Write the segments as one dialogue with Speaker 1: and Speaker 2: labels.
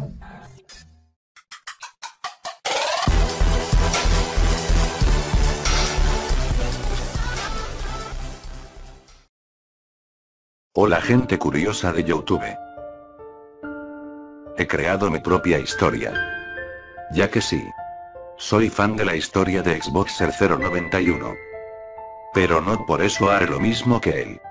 Speaker 1: Hola gente curiosa de YouTube. He creado mi propia historia. Ya que sí. Soy fan de la historia de Xboxer 091. Pero no por eso haré lo mismo que él.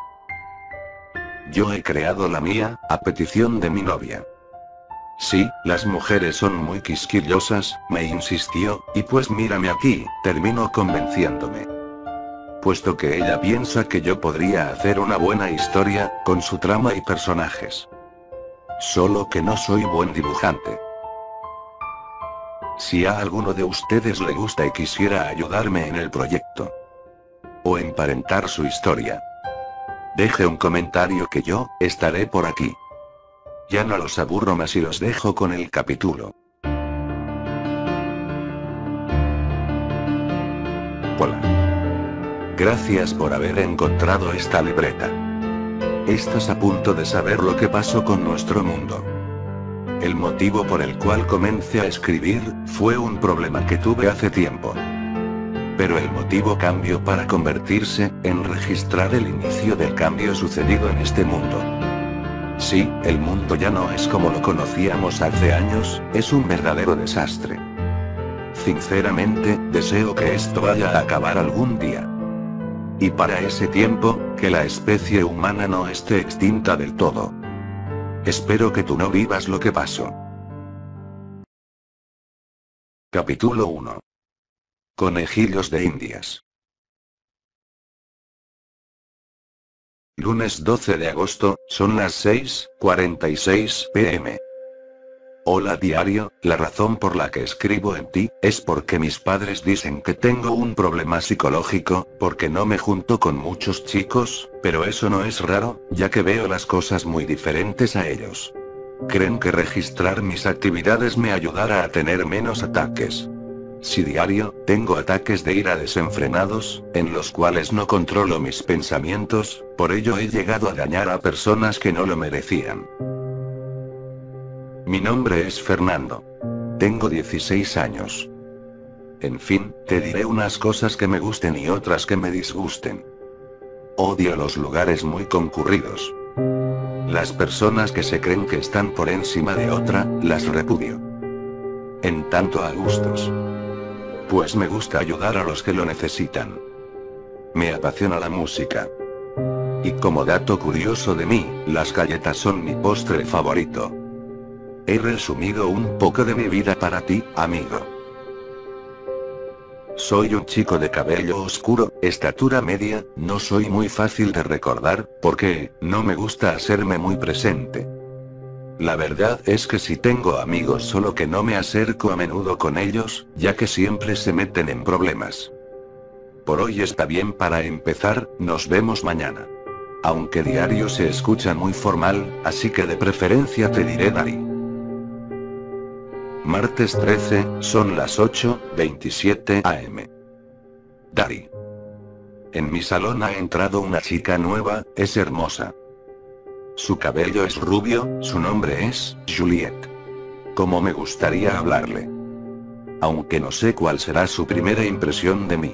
Speaker 1: Yo he creado la mía, a petición de mi novia. Sí, las mujeres son muy quisquillosas, me insistió, y pues mírame aquí, terminó convenciéndome. Puesto que ella piensa que yo podría hacer una buena historia, con su trama y personajes. Solo que no soy buen dibujante. Si a alguno de ustedes le gusta y quisiera ayudarme en el proyecto, o emparentar su historia, deje un comentario que yo estaré por aquí. Ya no los aburro más y los dejo con el capítulo. Hola. Gracias por haber encontrado esta libreta. Estás a punto de saber lo que pasó con nuestro mundo. El motivo por el cual comencé a escribir, fue un problema que tuve hace tiempo. Pero el motivo cambió para convertirse en registrar el inicio del cambio sucedido en este mundo. Sí, el mundo ya no es como lo conocíamos hace años, es un verdadero desastre. Sinceramente, deseo que esto vaya a acabar algún día. Y para ese tiempo, que la especie humana no esté extinta del todo. Espero que tú no vivas lo que pasó. Capítulo 1. Conejillos de Indias. Lunes 12 de agosto, son las 6:46 p.m. Hola diario, la razón por la que escribo en ti, es porque mis padres dicen que tengo un problema psicológico, porque no me junto con muchos chicos, pero eso no es raro, ya que veo las cosas muy diferentes a ellos. Creen que registrar mis actividades me ayudará a tener menos ataques. Si diario, tengo ataques de ira desenfrenados, en los cuales no controlo mis pensamientos, por ello he llegado a dañar a personas que no lo merecían. Mi nombre es Fernando. Tengo 16 años. En fin, te diré unas cosas que me gusten y otras que me disgusten. Odio los lugares muy concurridos. Las personas que se creen que están por encima de otra, las repudio. En tanto a gustos. Pues me gusta ayudar a los que lo necesitan. Me apasiona la música. Y como dato curioso de mí, las galletas son mi postre favorito. He resumido un poco de mi vida para ti, amigo. Soy un chico de cabello oscuro, estatura media, no soy muy fácil de recordar, porque no me gusta hacerme muy presente. La verdad es que sí tengo amigos, solo que no me acerco a menudo con ellos, ya que siempre se meten en problemas. Por hoy está bien para empezar, nos vemos mañana. Aunque diario se escucha muy formal, así que de preferencia te diré Dari. Martes 13, son las 8:27 am. Dari. En mi salón ha entrado una chica nueva, es hermosa. Su cabello es rubio, su nombre es Juliet. Como me gustaría hablarle. Aunque no sé cuál será su primera impresión de mí.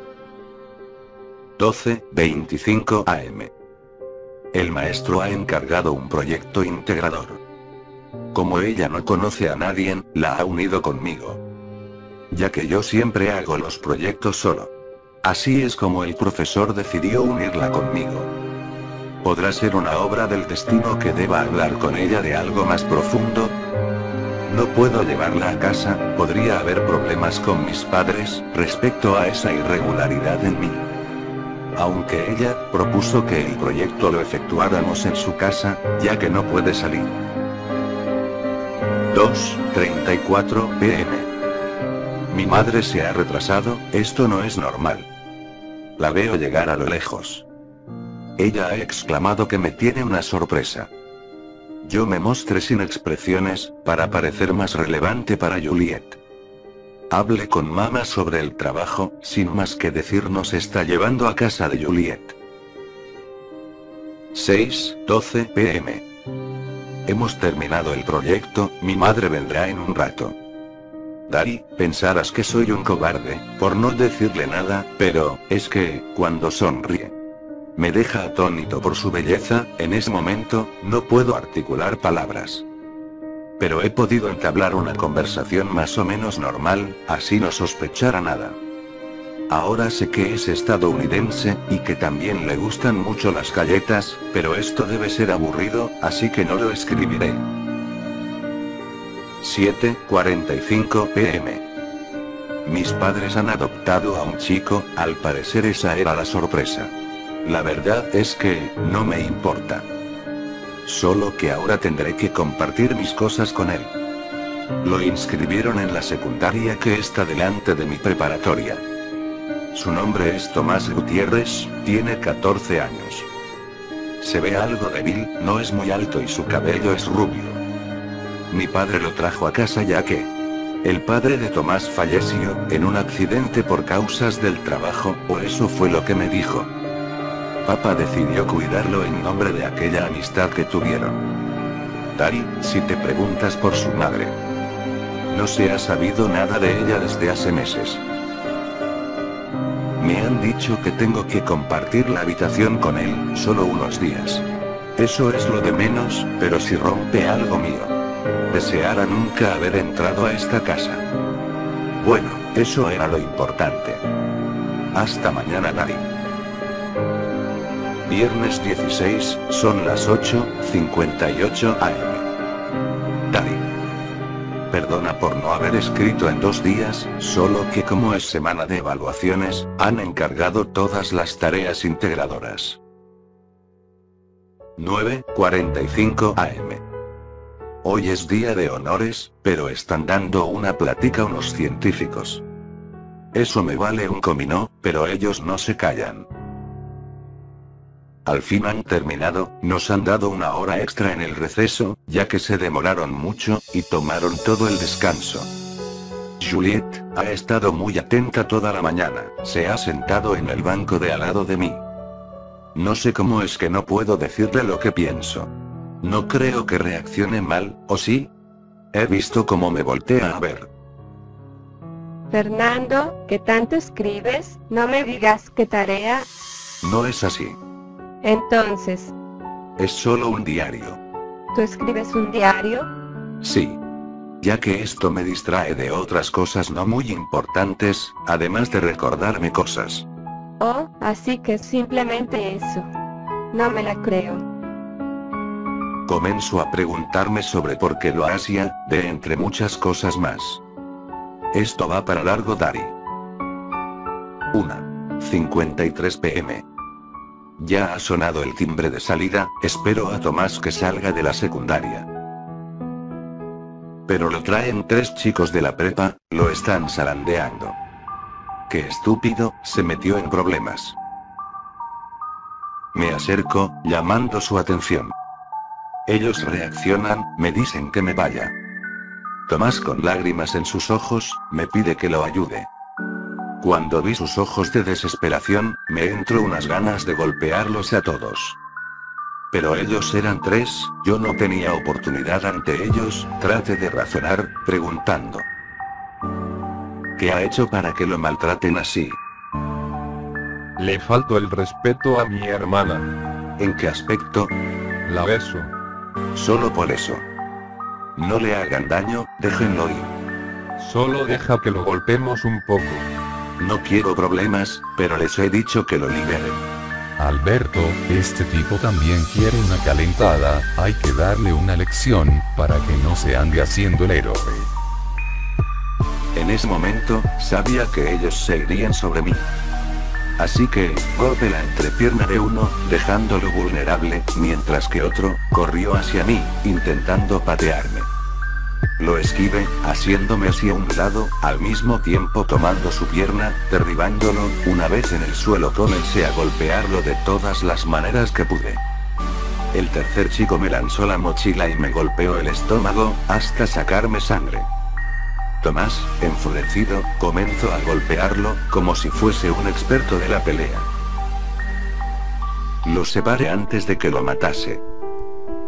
Speaker 1: 12:25 am. El maestro ha encargado un proyecto integrador. Como ella no conoce a nadie, la ha unido conmigo. Ya que yo siempre hago los proyectos solo. Así es como el profesor decidió unirla conmigo. ¿Podrá ser una obra del destino que deba hablar con ella de algo más profundo? No puedo llevarla a casa, podría haber problemas con mis padres, respecto a esa irregularidad en mí. Aunque ella propuso que el proyecto lo efectuáramos en su casa, ya que no puede salir. 2:34 p.m. Mi madre se ha retrasado, esto no es normal. La veo llegar a lo lejos. Ella ha exclamado que me tiene una sorpresa. Yo me mostré sin expresiones, para parecer más relevante para Juliet. Hablé con mamá sobre el trabajo, sin más que decir nos está llevando a casa de Juliet. 6:12 p.m. Hemos terminado el proyecto, mi madre vendrá en un rato. Dari, pensarás que soy un cobarde, por no decirle nada, pero, es que, cuando sonríe, me deja atónito por su belleza. En ese momento, no puedo articular palabras. Pero he podido entablar una conversación más o menos normal, así no sospechara nada. Ahora sé que es estadounidense, y que también le gustan mucho las galletas, pero esto debe ser aburrido, así que no lo escribiré. 7:45 p.m. Mis padres han adoptado a un chico, al parecer esa era la sorpresa. La verdad es que, no me importa. Solo que ahora tendré que compartir mis cosas con él. Lo inscribieron en la secundaria que está delante de mi preparatoria. Su nombre es Tomás Gutiérrez, tiene 14 años. Se ve algo débil, no es muy alto y su cabello es rubio. Mi padre lo trajo a casa ya que el padre de Tomás falleció en un accidente por causas del trabajo, o eso fue lo que me dijo. Papá decidió cuidarlo en nombre de aquella amistad que tuvieron. Dari, si te preguntas por su madre, no se ha sabido nada de ella desde hace meses. Me han dicho que tengo que compartir la habitación con él, solo unos días. Eso es lo de menos, pero si rompe algo mío, deseara nunca haber entrado a esta casa. Bueno, eso era lo importante. Hasta mañana, Dari. Viernes 16, son las 8:58 am. Dari. Perdona por no haber escrito en 2 días, solo que como es semana de evaluaciones, han encargado todas las tareas integradoras. 9:45 am. Hoy es día de honores, pero están dando una plática unos científicos. Eso me vale un comino, pero ellos no se callan. Al fin han terminado, nos han dado una hora extra en el receso, ya que se demoraron mucho, y tomaron todo el descanso. Juliette ha estado muy atenta toda la mañana, se ha sentado en el banco de al lado de mí. No sé cómo es que no puedo decirle lo que pienso. No creo que reaccione mal, ¿o sí? He visto cómo me voltea a ver.
Speaker 2: Fernando, ¿qué tanto escribes? No me digas qué tarea.
Speaker 1: No es así.
Speaker 2: Entonces,
Speaker 1: Es solo un diario.
Speaker 2: ¿tú escribes un diario?
Speaker 1: Sí. Ya que esto me distrae de otras cosas no muy importantes, además de recordarme cosas.
Speaker 2: Oh, así que es simplemente eso. No me la creo.
Speaker 1: Comenzó a preguntarme sobre por qué lo hacía, de entre muchas cosas más. Esto va para largo, Dari. 1:53 p.m. Ya ha sonado el timbre de salida, espero a Tomás que salga de la secundaria. Pero lo traen 3 chicos de la prepa, lo están zarandeando. Qué estúpido, se metió en problemas. Me acerco, llamando su atención. Ellos reaccionan, me dicen que me vaya. Tomás, con lágrimas en sus ojos, me pide que lo ayude. Cuando vi sus ojos de desesperación, me entró unas ganas de golpearlos a todos. Pero ellos eran 3, yo no tenía oportunidad ante ellos, traté de razonar, preguntando. ¿Qué ha hecho para que lo maltraten así?
Speaker 3: Le faltó el respeto a mi hermana.
Speaker 1: ¿En qué aspecto?
Speaker 3: La beso.
Speaker 1: Solo por eso. No le hagan daño, déjenlo ir.
Speaker 3: Solo deja que lo golpemos un poco.
Speaker 1: No quiero problemas, pero les he dicho que lo liberen.
Speaker 4: Alberto, este tipo también quiere una calentada, hay que darle una lección, para que no se ande haciendo el héroe.
Speaker 1: En ese momento, sabía que ellos se irían sobre mí. Así que, golpeé la entrepierna de uno, dejándolo vulnerable, mientras que otro, corrió hacia mí, intentando patearme. Lo esquivé, haciéndome hacia un lado, al mismo tiempo tomando su pierna, derribándolo. Una vez en el suelo comencé a golpearlo de todas las maneras que pude. El tercer chico me lanzó la mochila y me golpeó el estómago, hasta sacarme sangre. Tomás, enfurecido, comenzó a golpearlo, como si fuese un experto de la pelea. Lo separé antes de que lo matase.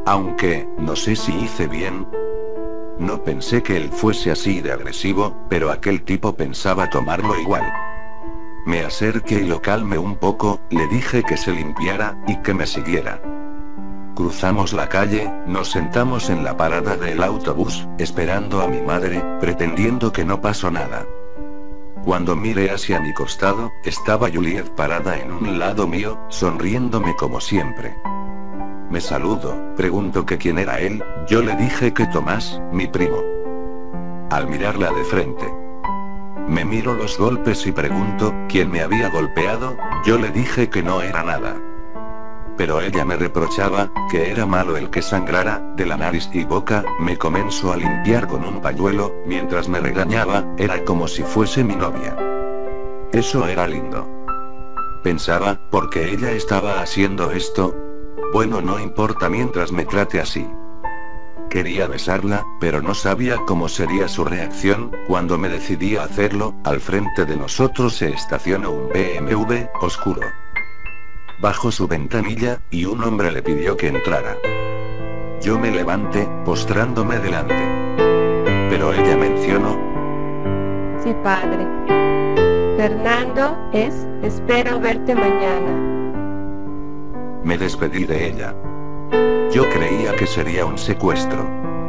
Speaker 1: Aunque, no sé si hice bien. No pensé que él fuese así de agresivo, pero aquel tipo pensaba tomarlo igual. Me acerqué y lo calmé un poco, le dije que se limpiara, y que me siguiera. Cruzamos la calle, nos sentamos en la parada del autobús, esperando a mi madre, pretendiendo que no pasó nada. Cuando miré hacia mi costado, estaba Juliet parada en un lado mío, sonriéndome como siempre. Me saludo, pregunto que quién era él, yo le dije que Tomás, mi primo. Al mirarla de frente, me miro los golpes y pregunto, ¿quién me había golpeado? Yo le dije que no era nada. Pero ella me reprochaba, que era malo el que sangrara, de la nariz y boca, me comenzó a limpiar con un pañuelo, mientras me regañaba, era como si fuese mi novia. Eso era lindo. Pensaba, ¿por qué ella estaba haciendo esto? Bueno, no importa mientras me trate así. Quería besarla, pero no sabía cómo sería su reacción. Cuando me decidí a hacerlo, al frente de nosotros se estacionó un BMW, oscuro. Bajó su ventanilla, y un hombre le pidió que entrara. Yo me levanté, postrándome delante. Pero ella mencionó:
Speaker 2: Sí, padre. Fernando, espero verte mañana.
Speaker 1: Me despedí de ella. Yo creía que sería un secuestro.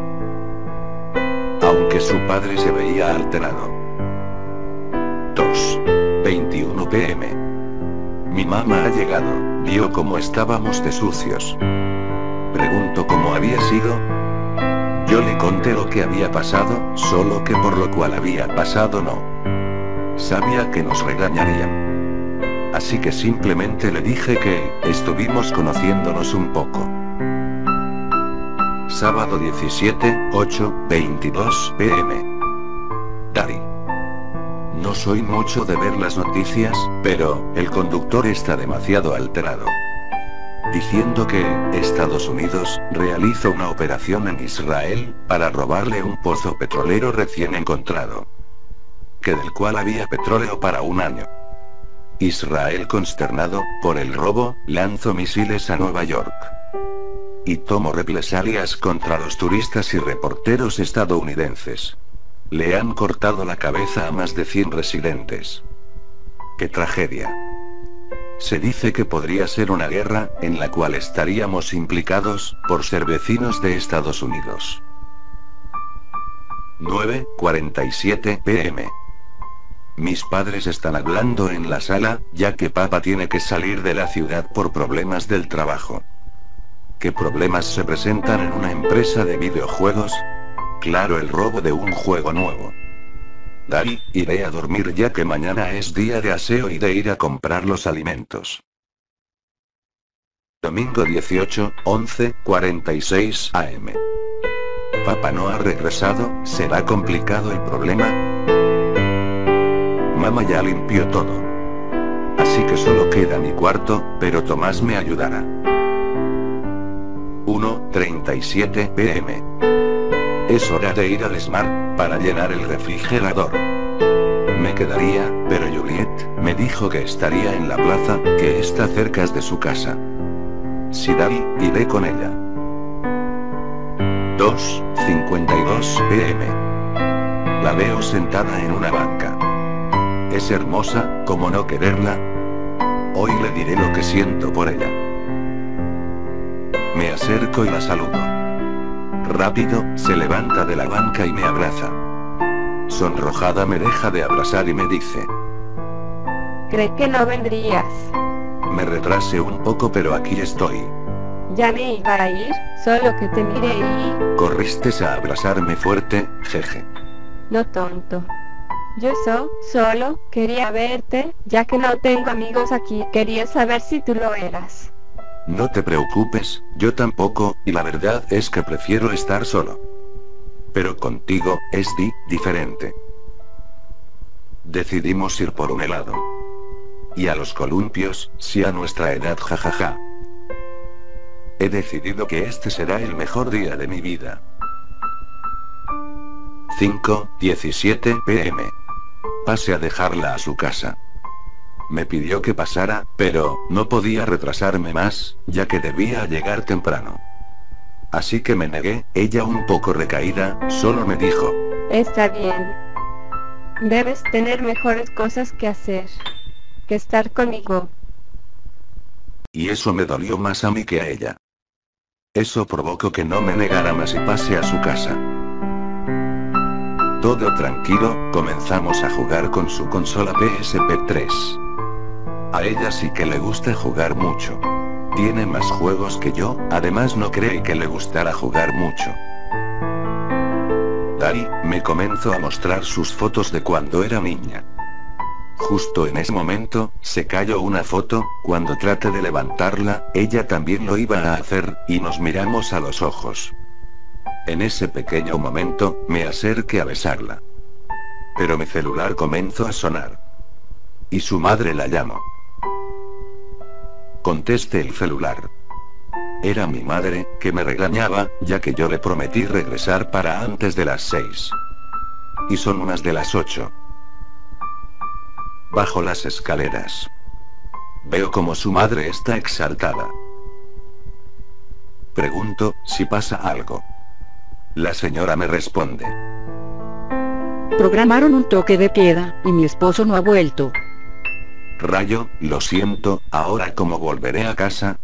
Speaker 1: Aunque su padre se veía alterado. 2:21 p.m. Mi mamá ha llegado, vio cómo estábamos de sucios. Preguntó cómo había sido. Yo le conté lo que había pasado, solo que por lo cual había pasado no. Sabía que nos regañarían. Así que simplemente le dije que estuvimos conociéndonos un poco. Sábado 17, 8:22 p.m. Daddy. No soy mucho de ver las noticias, pero el conductor está demasiado alterado. Diciendo que Estados Unidos realiza una operación en Israel para robarle un pozo petrolero recién encontrado. Que del cual había petróleo para un año. Israel, consternado por el robo, lanzó misiles a Nueva York. Y tomó represalias contra los turistas y reporteros estadounidenses. Le han cortado la cabeza a más de 100 residentes. ¡Qué tragedia! Se dice que podría ser una guerra, en la cual estaríamos implicados, por ser vecinos de Estados Unidos. 9:47 p.m. Mis padres están hablando en la sala, ya que papá tiene que salir de la ciudad por problemas del trabajo. ¿Qué problemas se presentan en una empresa de videojuegos? Claro, el robo de un juego nuevo. Daddy, iré a dormir ya que mañana es día de aseo y de ir a comprar los alimentos. Domingo 18, 11:46 am. Papá no ha regresado, ¿será complicado el problema? Mamá ya limpió todo. Así que solo queda mi cuarto, pero Tomás me ayudará. 1:37 p.m. Es hora de ir al Smart, para llenar el refrigerador. Me quedaría, pero Juliet me dijo que estaría en la plaza, que está cerca de su casa. Si Daddy, iré con ella. 2:52 p.m. La veo sentada en una banca. Es hermosa, ¿cómo no quererla? Hoy le diré lo que siento por ella. Me acerco y la saludo. Rápido, se levanta de la banca y me abraza. Sonrojada me deja de abrazar y me dice:
Speaker 2: Creí que no vendrías.
Speaker 1: Me retrasé un poco, pero aquí estoy.
Speaker 2: Ya me iba a ir, solo que te miré y...
Speaker 1: Corriste a abrazarme fuerte, jeje.
Speaker 2: No tonto. Yo solo quería verte, ya que no tengo amigos aquí. Quería saber si tú lo eras.
Speaker 1: No te preocupes, yo tampoco, y la verdad es que prefiero estar solo. Pero contigo, es diferente. Decidimos ir por un helado. Y a los columpios, si a nuestra edad, jajaja. He decidido que este será el mejor día de mi vida. 5:17 p.m. Pase a dejarla a su casa. Me pidió que pasara, pero no podía retrasarme más, ya que debía llegar temprano. Así que me negué. Ella, un poco recaída, solo me dijo:
Speaker 2: Está bien. Debes tener mejores cosas que hacer que estar conmigo.
Speaker 1: Y eso me dolió más a mí que a ella. Eso provocó que no me negara más y pase a su casa. Todo tranquilo, comenzamos a jugar con su consola PSP 3. A ella sí que le gusta jugar mucho. Tiene más juegos que yo, además no creí que le gustara jugar mucho. Dari me comenzó a mostrar sus fotos de cuando era niña. Justo en ese momento, se cayó una foto. Cuando traté de levantarla, ella también lo iba a hacer, y nos miramos a los ojos. En ese pequeño momento, me acerqué a besarla. Pero mi celular comenzó a sonar. Y su madre la llamó. Contesté el celular. Era mi madre, que me regañaba, ya que yo le prometí regresar para antes de las 6. Y son unas de las 8. Bajo las escaleras. Veo como su madre está exaltada. Pregunto si pasa algo. La señora me responde:
Speaker 5: Programaron un toque de queda, y mi esposo no ha vuelto.
Speaker 1: Rayo, lo siento, ¿ahora cómo volveré a casa?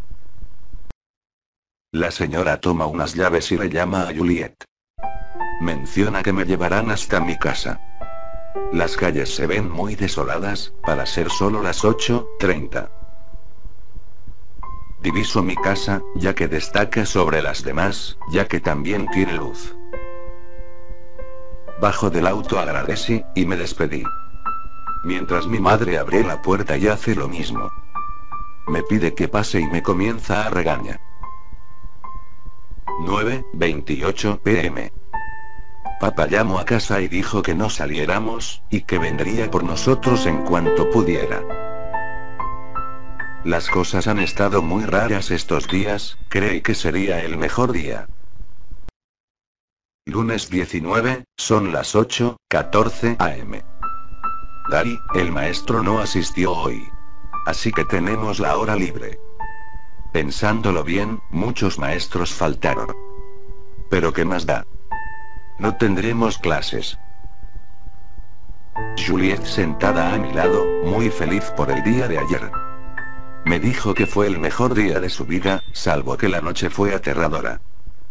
Speaker 1: La señora toma unas llaves y le llama a Juliet. Menciona que me llevarán hasta mi casa. Las calles se ven muy desoladas, para ser solo las 8:30. Diviso mi casa, ya que destaca sobre las demás, ya que también tiene luz. Bajo del auto, agradecí, y me despedí. Mientras mi madre abre la puerta y hace lo mismo. Me pide que pase y me comienza a regañar. 9:28 p.m. Papá llamó a casa y dijo que no saliéramos, y que vendría por nosotros en cuanto pudiera. Las cosas han estado muy raras estos días, creí que sería el mejor día. Lunes 19, son las 8:14 am. Dari, el maestro no asistió hoy. Así que tenemos la hora libre. Pensándolo bien, muchos maestros faltaron. Pero ¿qué más da? No tendremos clases. Juliet sentada a mi lado, muy feliz por el día de ayer. Me dijo que fue el mejor día de su vida, salvo que la noche fue aterradora.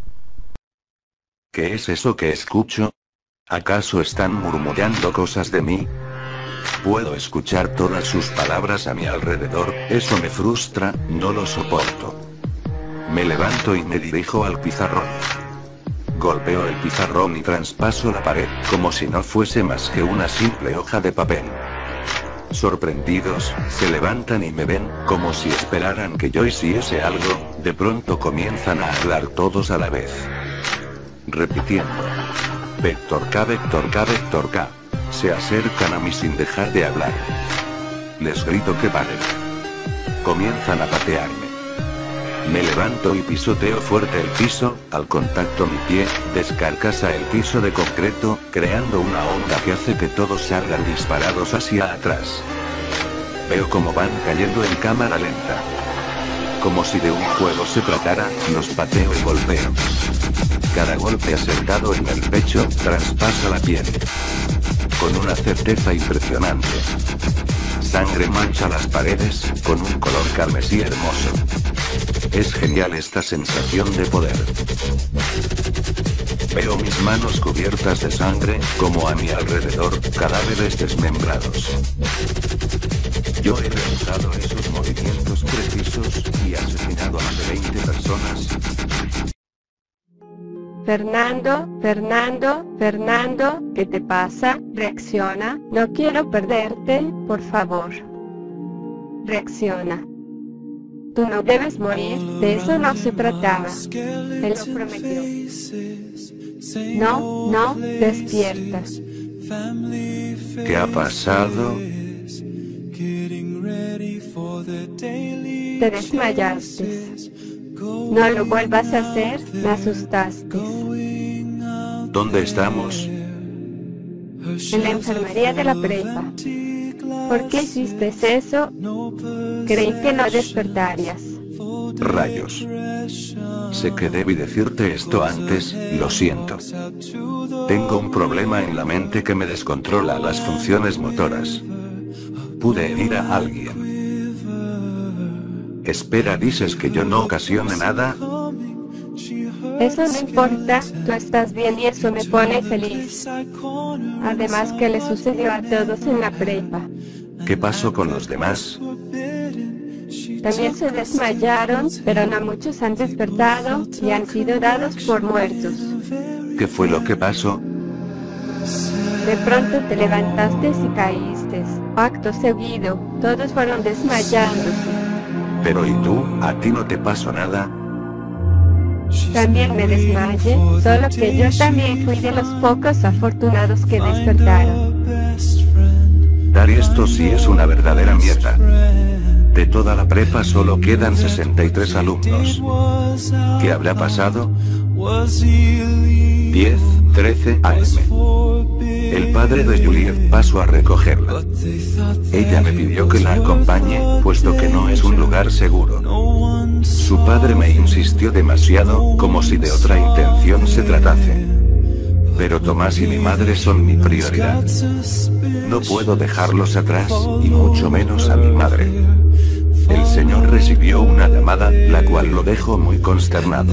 Speaker 1: ¿Qué es eso que escucho? ¿Acaso están murmurando cosas de mí? Puedo escuchar todas sus palabras a mi alrededor, eso me frustra, no lo soporto. Me levanto y me dirijo al pizarrón. Golpeo el pizarrón y traspaso la pared, como si no fuese más que una simple hoja de papel. Sorprendidos, se levantan y me ven, como si esperaran que yo hiciese algo. De pronto comienzan a hablar todos a la vez. Repitiendo: Vector K, Vector K, Vector K. Se acercan a mí sin dejar de hablar. Les grito que paren. Comienzan a patearme. Me levanto y pisoteo fuerte el piso. Al contacto mi pie descarcasa el piso de concreto, creando una onda que hace que todos salgan disparados hacia atrás. Veo cómo van cayendo en cámara lenta. Como si de un juego se tratara, los pateo y golpeo. Cada golpe acertado en el pecho traspasa la piel. Con una certeza impresionante. Sangre mancha las paredes, con un color carmesí hermoso. Es genial esta sensación de poder. Veo mis manos cubiertas de sangre, como a mi alrededor, cadáveres desmembrados. Yo he realizado esos movimientos precisos, y asesinado a más de 20 personas.
Speaker 2: Fernando, ¿qué te pasa? Reacciona, no quiero perderte, por favor. Reacciona. Tú no debes morir, de eso no se trataba. Él lo prometió. No, despierta.
Speaker 1: ¿Qué ha pasado?
Speaker 2: Te desmayaste. No lo vuelvas a hacer, me asustaste.
Speaker 1: ¿Dónde estamos?
Speaker 2: En la enfermería de la prepa. ¿Por qué hiciste eso? Creí que no despertarías.
Speaker 1: Rayos. Sé que debí decirte esto antes, lo siento. Tengo un problema en la mente que me descontrola las funciones motoras. Pude herir a alguien. Espera, ¿dices que yo no ocasione nada?
Speaker 2: Eso no importa, tú estás bien y eso me pone feliz. Además, ¿qué le sucedió a todos en la prepa?
Speaker 1: ¿Qué pasó con los demás?
Speaker 2: También se desmayaron, pero no muchos han despertado y han sido dados por muertos.
Speaker 1: ¿Qué fue lo que pasó?
Speaker 2: De pronto te levantaste y caíste. Acto seguido, todos fueron desmayándose.
Speaker 1: Pero ¿y tú? ¿A ti no te pasó nada?
Speaker 2: También me desmayé, solo que yo también fui de los pocos afortunados que despertaron.
Speaker 1: Dar esto sí es una verdadera mierda. De toda la prepa solo quedan 63 alumnos. ¿Qué habrá pasado? 10:13 AM. El padre de Juliet pasó a recogerla. Ella me pidió que la acompañe, puesto que no es un lugar seguro. Su padre me insistió demasiado, como si de otra intención se tratase. Pero Tomás y mi madre son mi prioridad. No puedo dejarlos atrás, y mucho menos a mi madre. El señor recibió una llamada, la cual lo dejó muy consternado.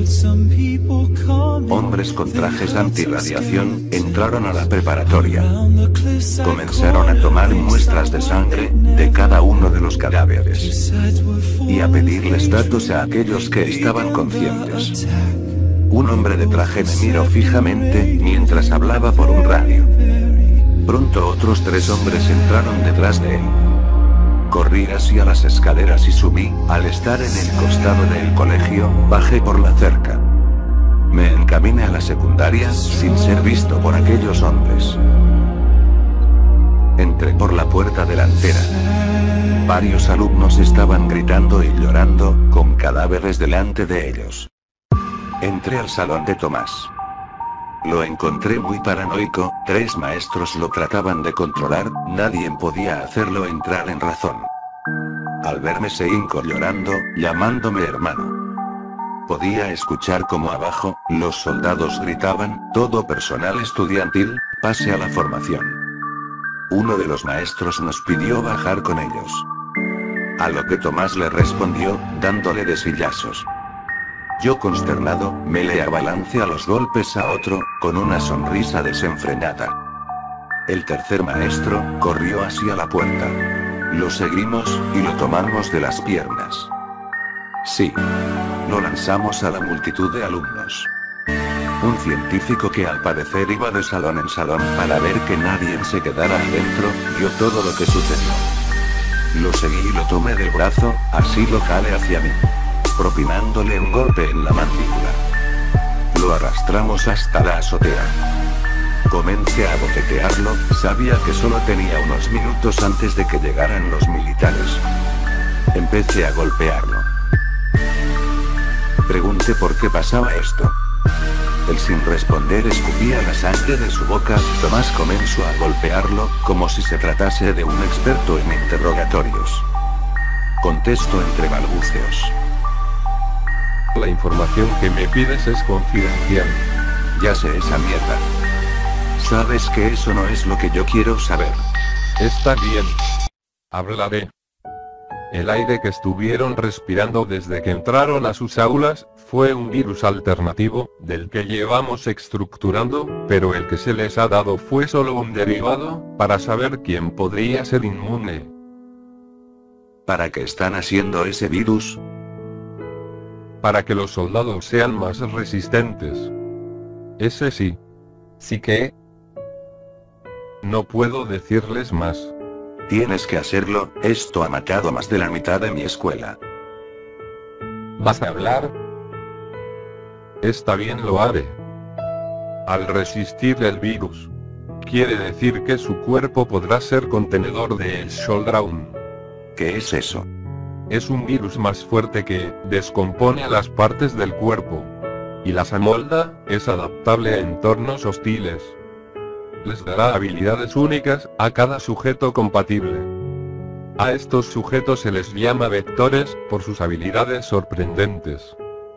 Speaker 1: Hombres con trajes antirradiación entraron a la preparatoria. Comenzaron a tomar muestras de sangre de cada uno de los cadáveres y a pedirles datos a aquellos que estaban conscientes. Un hombre de traje me miró fijamente mientras hablaba por un radio. Pronto otros 3 hombres entraron detrás de él. Corrí hacia las escaleras y subí. Al estar en el costado del colegio, bajé por la cerca. Me encaminé a la secundaria, sin ser visto por aquellos hombres. Entré por la puerta delantera. Varios alumnos estaban gritando y llorando, con cadáveres delante de ellos. Entré al salón de Tomás. Lo encontré muy paranoico, 3 maestros lo trataban de controlar, nadie podía hacerlo entrar en razón. Al verme se hincó llorando, llamándome hermano. Podía escuchar como abajo, los soldados gritaban, todo personal estudiantil, pase a la formación. Uno de los maestros nos pidió bajar con ellos. A lo que Tomás le respondió, dándole de sillazos. Yo consternado, me le abalancé a los golpes a otro, con una sonrisa desenfrenada. El tercer maestro, corrió hacia la puerta. Lo seguimos, y lo tomamos de las piernas. Sí. Lo lanzamos a la multitud de alumnos. Un científico que al parecer iba de salón en salón para ver que nadie se quedara adentro, vio todo lo que sucedió. Lo seguí y lo tomé del brazo, así lo jalé hacia mí, propinándole un golpe en la mandíbula. Lo arrastramos hasta la azotea. Comencé a botequearlo, sabía que solo tenía unos minutos antes de que llegaran los militares. Empecé a golpearlo. Pregunté por qué pasaba esto. Él sin responder escupía la sangre de su boca. Tomás comenzó a golpearlo, como si se tratase de un experto en interrogatorios. Contesto entre balbuceos.
Speaker 3: La información que me pides es confidencial.
Speaker 1: Ya sé esa mierda. Sabes que eso no es lo que yo quiero saber.
Speaker 3: Está bien. Hablaré. El aire que estuvieron respirando desde que entraron a sus aulas, fue un virus alternativo, del que llevamos estructurando, pero el que se les ha dado fue solo un derivado, para saber quién podría ser inmune.
Speaker 1: ¿Para qué están haciendo ese virus?
Speaker 3: Para que los soldados sean más resistentes. Ese sí.
Speaker 6: ¿Sí qué?
Speaker 3: No puedo decirles más.
Speaker 1: Tienes que hacerlo, esto ha matado a más de la mitad de mi escuela.
Speaker 6: ¿Vas a hablar?
Speaker 3: Está bien, lo haré. Al resistir el virus, quiere decir que su cuerpo podrá ser contenedor del Showdown.
Speaker 1: ¿Qué es eso?
Speaker 3: Es un virus más fuerte que descompone a las partes del cuerpo. Y las amolda, es adaptable a entornos hostiles. Les dará habilidades únicas a cada sujeto compatible. A estos sujetos se les llama vectores, por sus habilidades sorprendentes.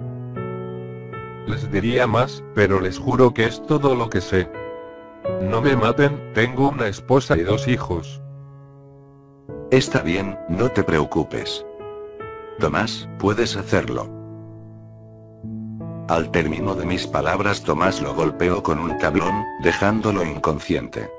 Speaker 3: Les diría más, pero les juro que es todo lo que sé. No me maten, tengo una esposa y 2 hijos.
Speaker 1: Está bien, no te preocupes. Tomás, puedes hacerlo. Al término de mis palabras, Tomás lo golpeó con un tablón, dejándolo inconsciente.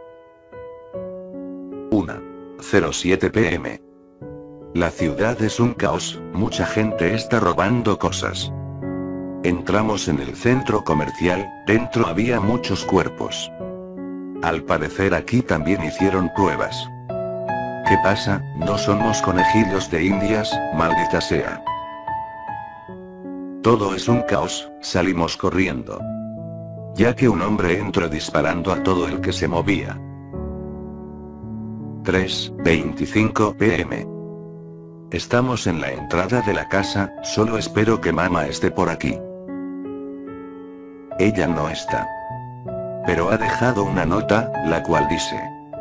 Speaker 1: 1:07 p.m. La ciudad es un caos, mucha gente está robando cosas. Entramos en el centro comercial, dentro había muchos cuerpos. Al parecer aquí también hicieron pruebas. ¿Qué pasa? No somos conejillos de indias, maldita sea. Todo es un caos, salimos corriendo. Ya que un hombre entró disparando a todo el que se movía. 3:25 p.m. Estamos en la entrada de la casa, solo espero que mamá esté por aquí. Ella no está. Pero ha dejado una nota, la cual dice: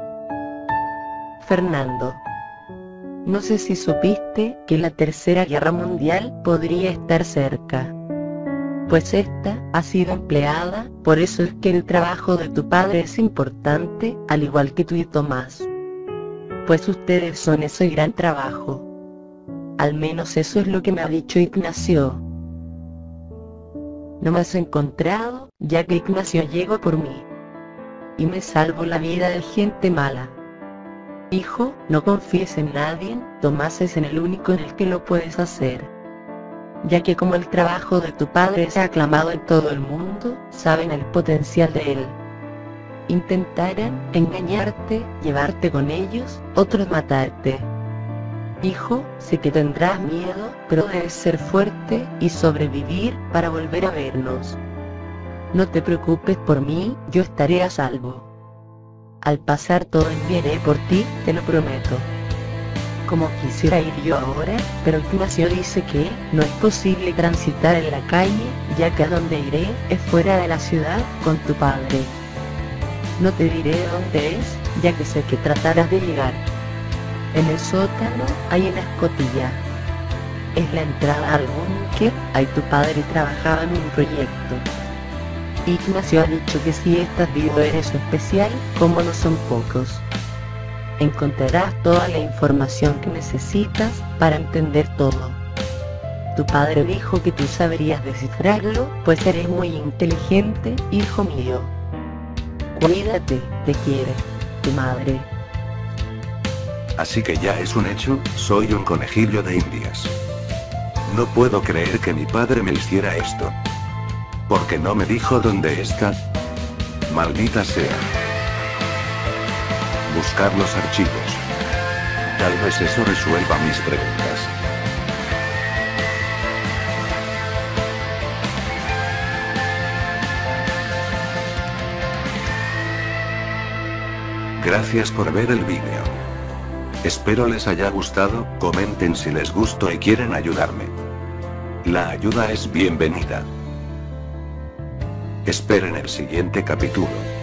Speaker 7: Fernando, no sé si supiste que la Tercera Guerra Mundial podría estar cerca. Pues esta ha sido empleada, por eso es que el trabajo de tu padre es importante, al igual que tú y Tomás. Pues ustedes son ese gran trabajo. Al menos eso es lo que me ha dicho Ignacio. No me has encontrado, ya que Ignacio llegó por mí. Y me salvó la vida de gente mala. Hijo, no confíes en nadie, Tomás es en el único en el que lo puedes hacer. Ya que como el trabajo de tu padre es aclamado en todo el mundo, saben el potencial de él. Intentarán engañarte, llevarte con ellos, otros matarte. Hijo, sé que tendrás miedo, pero debes ser fuerte y sobrevivir para volver a vernos. No te preocupes por mí, yo estaré a salvo. Al pasar todo enviaré por ti, te lo prometo. Como quisiera ir yo ahora, pero Ignacio dice que no es posible transitar en la calle, ya que a donde iré es fuera de la ciudad con tu padre. No te diré dónde es, ya que sé que tratarás de llegar. En el sótano hay una escotilla. Es la entrada al búnker, ahí tu padre trabajaba en un proyecto. Ignacio ha dicho que si estás vivo eres especial, como no son pocos. Encontrarás toda la información que necesitas para entender todo. Tu padre dijo que tú sabrías descifrarlo, pues eres muy inteligente, hijo mío. Cuídate, te quiere, tu madre.
Speaker 1: Así que ya es un hecho, soy un conejillo de indias. No puedo creer que mi padre me hiciera esto. ¿Por qué no me dijo dónde está? Maldita sea. Buscar los archivos. Tal vez eso resuelva mis preguntas. Gracias por ver el vídeo. Espero les haya gustado, comenten si les gustó y quieren ayudarme. La ayuda es bienvenida. Esperen el siguiente capítulo.